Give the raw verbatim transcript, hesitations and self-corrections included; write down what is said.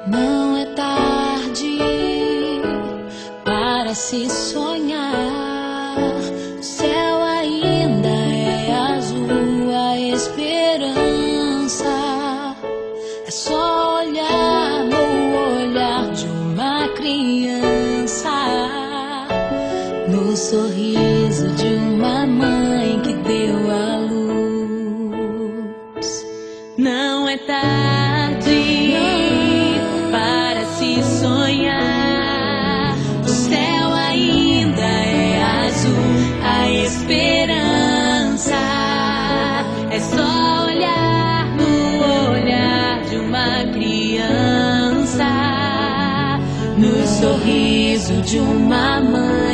Não é tarde para se sonhar. O céu ainda é azul, a esperança é só olhar no olhar de uma criança, no sorriso de uma mãe que deu a luz. Não é tarde para se sonhar. O céu ainda é azul, a esperança é só olhar no olhar de uma criança, no sorriso de uma mãe